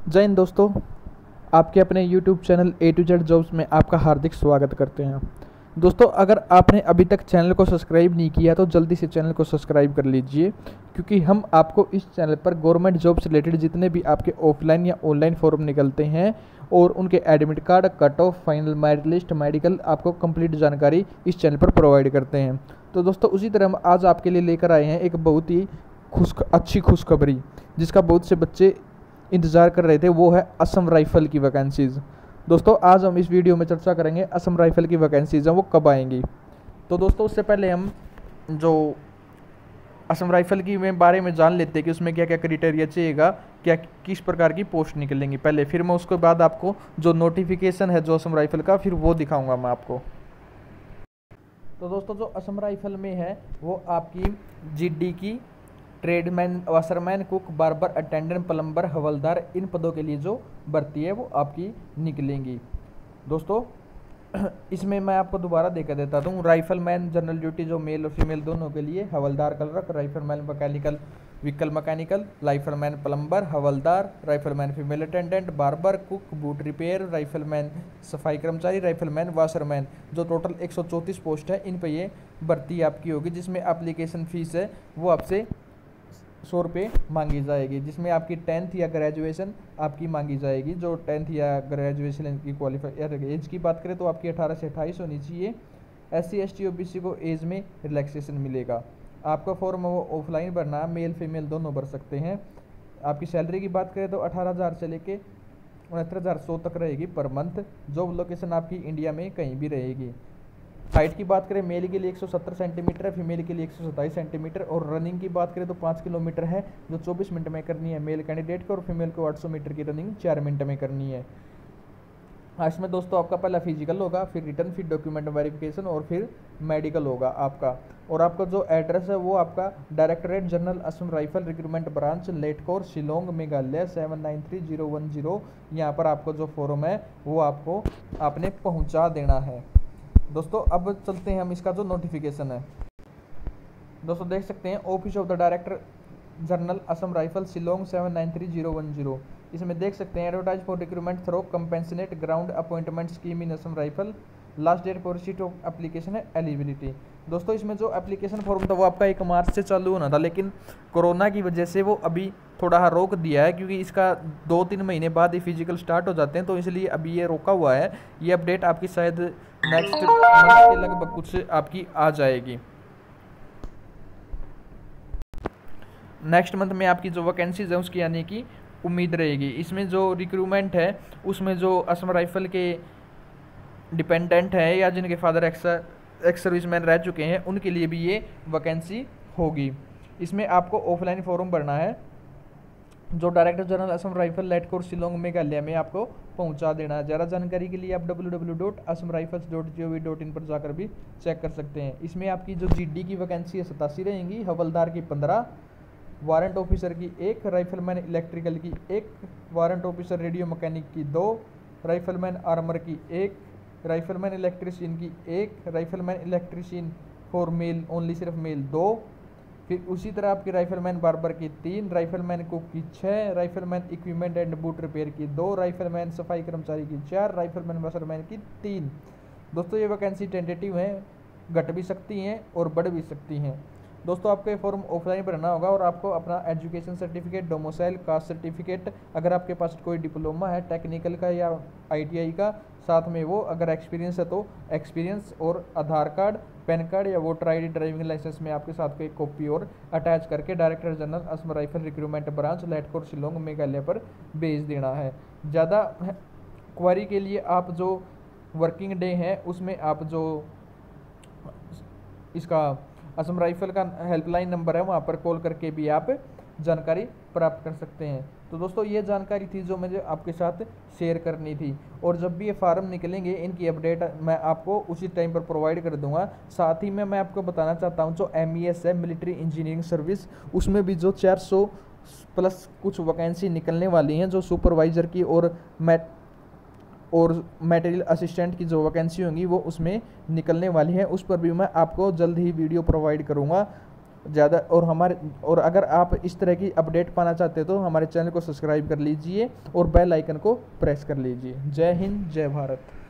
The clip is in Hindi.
जय हिंद दोस्तों, आपके अपने YouTube channel A to Z jobs में आपका हार्दिक स्वागत करते हैं। दोस्तों, अगर आपने अभी तक चैनल को सब्सक्राइब नहीं किया तो जल्दी से चैनल को सब्सक्राइब कर लीजिए, क्योंकि हम आपको इस चैनल पर गवर्नमेंट जॉब से रिलेटेड जितने भी आपके ऑफलाइन या ऑनलाइन फॉर्म निकलते हैं और उनके admit card, cut off, final merit list, medical, आपको कंप्लीट जानकारी इस चैनल पर प्रोवाइड करते हैं। तो दोस्तों, उसी तरह हम आज आपके लिए लेकर आए हैं एक बहुत ही अच्छी खुशखबरी, जिसका बहुत से बच्चे इंतज़ार कर रहे थे। वो है असम राइफल की वैकेंसीज़। दोस्तों, आज हम इस वीडियो में चर्चा करेंगे असम राइफल की वैकेंसीज़ हैं वो कब आएंगी। तो दोस्तों, उससे पहले हम जो असम राइफल की बारे में जान लेते हैं कि उसमें क्या क्या क्राइटेरिया चाहिएगा, क्या किस प्रकार की पोस्ट निकलेंगी पहले, फिर मैं उसके बाद आपको जो नोटिफिकेशन है जो असम राइफल का फिर वो दिखाऊंगा मैं आपको। तो दोस्तों, जो असम राइफल में है वो आपकी जीडी की tradesman, washerman, cook, barber, attendant, plumber, हवलदार, इन पदों के लिए जो भर्ती है वो आपकी निकलेंगी। दोस्तों, इसमें मैं आपको दोबारा देकर देता हूँ। राइफलमैन जनरल ड्यूटी जो मेल और फीमेल दोनों के लिए, हवलदार clerk, rifleman mechanical vehicle mechanical, rifleman plumber, हवलदार, rifleman female attendant, barber, cook, boot repair, rifleman सफाई कर्मचारी, राइफलमैन वाशरमैन, जो टोटल 134 पोस्ट है, इन पर ये भर्ती आपकी होगी, जिसमें एप्लीकेशन फ़ीस है वो आपसे 100 रुपये मांगी जाएगी, जिसमें आपकी 10th या ग्रेजुएशन आपकी मांगी जाएगी। जो 10th या ग्रेजुएशन की क्वालिफाई एज की बात करें तो आपकी 18 से 28 होनी चाहिए। SC ST OBC को एज में रिलैक्सेशन मिलेगा। आपका फॉर्म वो ऑफलाइन भरना है, मेल फीमेल दोनों भर सकते हैं। आपकी सैलरी की बात करें तो 18,000 से लेके 69,100 तक रहेगी पर मंथ। जॉब लोकेशन आपकी इंडिया में कहीं भी रहेगी। हाइट की बात करें, मेल के लिए 170 सेंटीमीटर है, फीमेल के लिए 127 सेंटीमीटर। और रनिंग की बात करें तो 5 किलोमीटर है जो 24 मिनट में करनी है मेल कैंडिडेट को, और फीमेल को 800 मीटर की रनिंग 4 मिनट में करनी है। इसमें दोस्तों आपका पहला फिजिकल होगा, फिर रिटर्न, फिर डॉक्यूमेंट वेरिफिकेशन और फिर मेडिकल होगा आपका। और आपका जो एड्रेस है वो आपका Directorate General Assam rifle recruitment branch, Laitkor, Shillong, Meghalaya 793010। यहाँ पर आपको जो फॉर्म है वो आपको आपने पहुँचा देना है। दोस्तों, अब चलते हैं हम इसका जो नोटिफिकेशन है। दोस्तों, देख सकते हैं office of the director general Assam rifle, Shillong 793010। इसमें देख सकते हैं advertise for recruitment through compassionate ground appointment scheme in Assam rifle. Last date for receipt of application है एलिजिबिलिटी। दोस्तों, इसमें जो एप्लीकेशन फॉर्म था वो आपका 1 मार्च से चालू होना था, लेकिन कोरोना की वजह से वो अभी थोड़ा रोक दिया है, क्योंकि इसका 2-3 महीने बाद ही फिजिकल स्टार्ट हो जाते हैं, तो इसलिए अभी ये रोका हुआ है। ये अपडेट आपकी शायद नेक्स्ट मंथ के लगभग कुछ आपकी आ जाएगी। नेक्स्ट मंथ में आपकी जो वैकेंसीज है उसकी आने की उम्मीद रहेगी। इसमें जो रिक्रूटमेंट है उसमें जो असम राइफल के डिपेंडेंट है या जिनके फादर एक्स सर्विसमैन रह चुके हैं उनके लिए भी ये वैकेंसी होगी। इसमें आपको ऑफलाइन फॉर्म भरना है, जो director general Assam rifle, Laitkor, Shillong, Meghalaya में आपको पहुंचा देना है। ज़्यादा जानकारी के लिए आप www.assamrifles.gov.in पर जाकर भी चेक कर सकते हैं। इसमें आपकी जो GD की वैकेंसी है 87 रहेंगी, हवलदार की 15, वारंट ऑफिसर की 1, राइफलमैन इलेक्ट्रिकल की 1, वारंट ऑफिसर रेडियो मैकेनिक की 2, राइफलमैन आर्मर की 1, राइफलमैन इलेक्ट्रीशियन की 1, rifleman electrician for male only, सिर्फ मेल 2। फिर उसी तरह आपकी राइफलमैन बार्बर की 3, राइफलमैन कुक की 6, rifleman equipment and boot repair की 2, राइफलमैन सफाई कर्मचारी की 4, राइफलमैन वाशरमैन की 3। दोस्तों, ये वैकेंसी टेंटेटिव हैं, घट भी सकती हैं और बढ़ भी सकती हैं। दोस्तों, आपको ये फॉर्म ऑफलाइन भरना होगा और आपको अपना education certificate, domicile, caste certificate, अगर आपके पास कोई डिप्लोमा है टेक्निकल का या ITI का, साथ में वो अगर एक्सपीरियंस है तो एक्सपीरियंस, और आधार कार्ड, पैन कार्ड या वोटर ID, ड्राइविंग लाइसेंस में आपके साथ को एक कॉपी और अटैच करके director general Assam rifle recruitment branch, Laitkor, Shillong, Meghalaya पर भेज देना है। ज़्यादा क्वारी के लिए आप जो वर्किंग डे है उसमें आप जो इसका असम राइफल का हेल्पलाइन नंबर है वहाँ पर कॉल करके भी आप जानकारी प्राप्त कर सकते हैं। तो दोस्तों, ये जानकारी थी जो मुझे आपके साथ शेयर करनी थी, और जब भी ये फार्म निकलेंगे इनकी अपडेट मैं आपको उसी टाइम पर प्रोवाइड कर दूंगा। साथ ही में मैं आपको बताना चाहता हूँ जो MES है, मिलिट्री इंजीनियरिंग सर्विस, उसमें भी जो 400 प्लस कुछ वैकेंसी निकलने वाली हैं, जो सुपरवाइज़र की और मटेरियल असिस्टेंट की जो वैकेंसी होंगी वो उसमें निकलने वाली है। उस पर भी मैं आपको जल्द ही वीडियो प्रोवाइड करूँगा। ज़्यादा और अगर आप इस तरह की अपडेट पाना चाहते हो तो हमारे चैनल को सब्सक्राइब कर लीजिए और बेल आइकन को प्रेस कर लीजिए। जय हिंद, जय भारत।